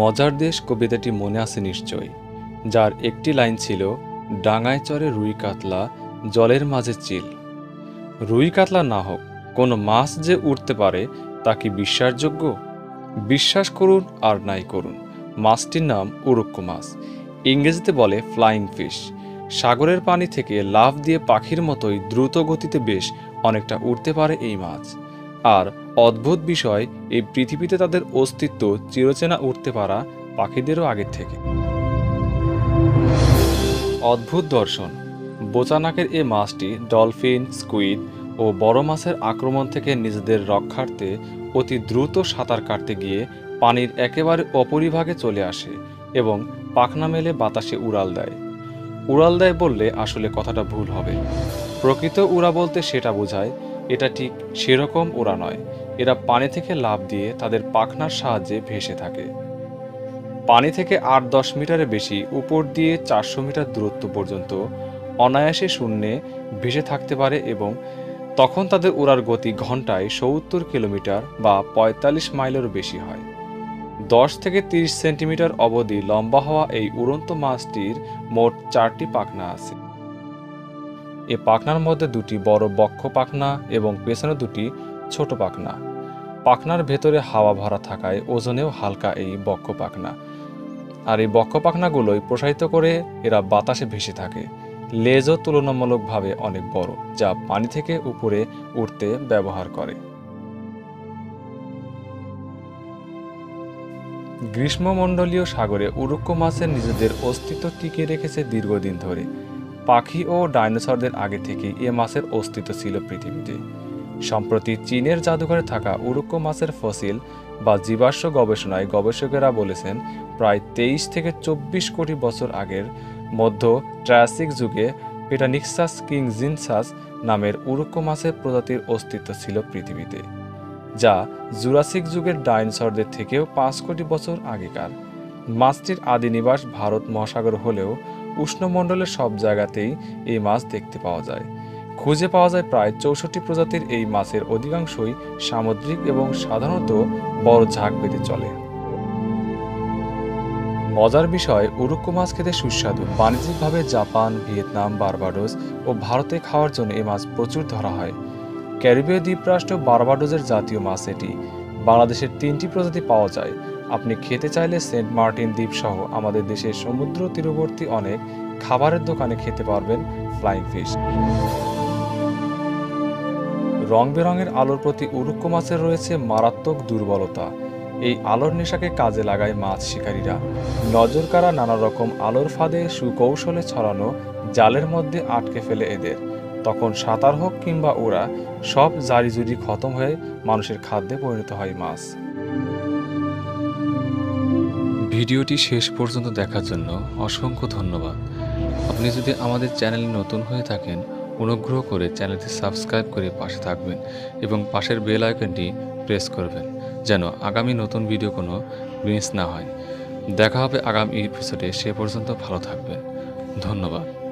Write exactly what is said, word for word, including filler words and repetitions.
মজার দেশ কবিতাটি মনে আছে নিশ্চয়ই, যার একটি লাইন ছিল, ডাঙায় চড়ে রুই কাতলা, জলের মাঝে চিল। রুই কাতলা না হোক, কোনো মাছ যে উঠতে পারে তা কি বিশ্বাসযোগ্য? বিশ্বাস করুন আর নাই করুন, মাছটির নাম উড়ুক্কু মাছ। ইংরেজিতে বলে ফ্লাইং ফিশ। সাগরের পানি থেকে লাফ দিয়ে পাখির মতোই দ্রুত গতিতে বেশ অনেকটা উঠতে পারে এই মাছ। আর অদ্ভুত বিষয়, এই পৃথিবীতে তাদের অস্তিত্ব চিরচেনা উঠতে পারা পাখিদেরও আগের থেকে। অদ্ভুত দর্শন, বোচানাকের এই মাছটি ডলফিন, স্কুইড ও বড় মাছের আক্রমণ থেকে নিজেদের রক্ষার্থে অতি দ্রুত সাঁতার কাটতে গিয়ে পানির একেবারে অপরিভাগে চলে আসে এবং পাখনা মেলে বাতাসে উড়াল দেয়। উড়াল দেয় বললে আসলে কথাটা ভুল হবে। প্রকৃত উড়া বলতে সেটা বোঝায়, এটা ঠিক সেরকম উড়া নয়। এরা পানি থেকে লাফ দিয়ে তাদের পাখনার সাহায্যে ভেসে থাকে। পানি থেকে আট দশ মিটারের বেশি উপর দিয়ে চারশো মিটার দূরত্ব পর্যন্ত অনায়াসে শূন্যে ভেসে থাকতে পারে এবং তখন তাদের উড়ার গতি ঘন্টায় সত্তর কিলোমিটার বা পঁয়তাল্লিশ মাইলেরও বেশি হয়। দশ থেকে তিরিশ সেন্টিমিটার অবধি লম্বা হওয়া এই উড়ন্ত মাছটির মোট চারটি পাখনা আছে। এ পাখনার মধ্যে দুটি বড় বক্ষ পাখনা এবং পেছনে দুটি ছোট পাখনা। পাখনার ভেতরে হাওয়া ভরা থাকায় ওজনেও হালকা এই বক্ষ পাখনা। আর এই বক্ষ পাখনাগুলোই প্রসারিত করে এরা বাতাসে ভেসে থাকে। লেজও তুলনামূলকভাবে অনেক বড়, যা পানি থেকে উপরে উঠতে ব্যবহার করে। গ্রীষ্মমণ্ডলীয় সাগরে উড়ুক্কু মাছের নিজেদের অস্তিত্ব টিকিয়ে রেখেছে দীর্ঘদিন ধরে। পাখি ও ডাইনোসরদের আগে থেকেই এ মাছের অস্তিত্ব ছিল পৃথিবীতে। সম্প্রতি চীনের জাদুঘরে থাকা উড়ুক্কু মাছের ফসিল বা জীবাশ্ম গবেষণায় গবেষকেরা বলেছেন, প্রায় তেইশ থেকে চব্বিশ কোটি বছর আগের মধ্য ট্রায়াসিক যুগে পেটানিক্সাস কিংজিনসাস নামের উড়ুক্কু মাছের প্রজাতির অস্তিত্ব ছিল পৃথিবীতে, যা জুরাসিক যুগের ডাইনোসরদের থেকেও পাঁচ কোটি বছর আগেকার। মাছটির আদি নিবাস ভারত মহাসাগর হলেও উষ্ণমণ্ডলের সব জায়গাতেই এই মাছ দেখতে পাওয়া যায়। খুঁজে পাওয়া যায় প্রায় চৌষট্টি প্রজাতির এই মাছের অধিকাংশই সামুদ্রিক এবং সাধারণত বড় ঝাঁক বেঁধে চলে। মজার বিষয়, উড়ুক্কু মাছ খেতে সুস্বাদু। বাণিজ্যিকভাবে জাপান, ভিয়েতনাম, বার্বাডোস ও ভারতে খাওয়ার জন্য এই মাছ প্রচুর ধরা হয়। ক্যারিবীয় দ্বীপরাষ্ট্র বার্বাডোসের জাতীয় মাছ এটি। বাংলাদেশের তিনটি প্রজাতি পাওয়া যায়। আপনি খেতে চাইলে সেন্ট মার্টিন দ্বীপ সহ আমাদের দেশের সমুদ্র তীরবর্তী অনেক খাবারের দোকানে খেতে পারবেন ফ্লাইং ফিশ। রং বেরঙের আলোর প্রতি উড়ুক্কু মাছের রয়েছে মারাত্মক দুর্বলতা। এই আলোর নেশাকে কাজে লাগায় মাছ শিকারীরা। নজর কাড়া নানা রকম আলোর ফাঁদে সুকৌশলে ছড়ানো জালের মধ্যে আটকে ফেলে এদের। তখন সাঁতার হোক কিংবা ওড়া, সব জারিজুরি খতম হয়ে মানুষের খাদ্যে পরিণত হয় মাছ। ভিডিওটি শেষ পর্যন্ত দেখার জন্য অসংখ্য ধন্যবাদ। আপনি যদি আমাদের চ্যানেলে নতুন হয়ে থাকেন, অনুগ্রহ করে চ্যানেলটি সাবস্ক্রাইব করে পাশে থাকবেন এবং পাশের বেল আইকনটি প্রেস করবেন, যেন আগামী নতুন ভিডিও কোনো মিস না হয়। দেখা হবে আগামী এপিসোডে। সে পর্যন্ত ভালো থাকবেন। ধন্যবাদ।